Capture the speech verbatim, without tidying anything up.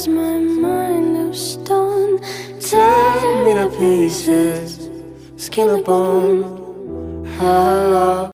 is my mind of stone? Tear me to pieces, skin and bone. Hello.